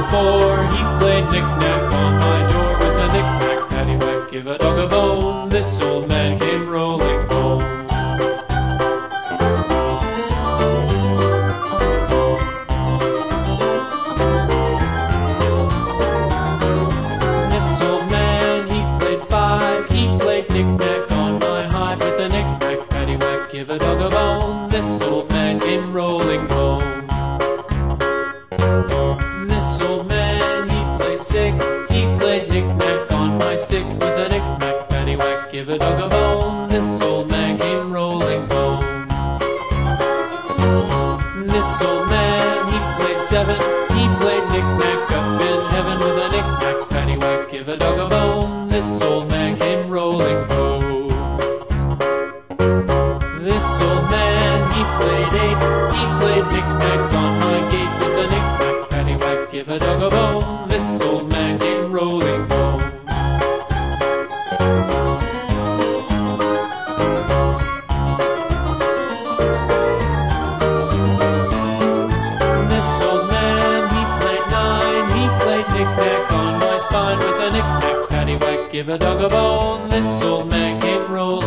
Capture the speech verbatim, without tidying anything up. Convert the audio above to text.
four, he played knick-knack on my door with a knick-knack, paddywhack, give a dog a bone. This old man came rolling home. This old man, he played five, he played knick-knack on my hive with a knick-knack, paddywhack, give a dog a bone. This old man came rolling home. This old man, he played six, he played knick-knack on my sticks with a knick-knack, paddywhack, give a dog a bone. This old man came rolling home. This old man, he played seven, he played knick-knack up in heaven with a knick-knack, paddywhack, give a dog a bone. This old man came rolling home. This old man, he played eight, he played knick-knack on my gate with a knick-knack, paddywhack, give a dog a bone. This old man came rolling home. This old man, he played nine, he played knick-knack on my spine with a knick-knack, paddywhack, give a dog a bone. This old man came rolling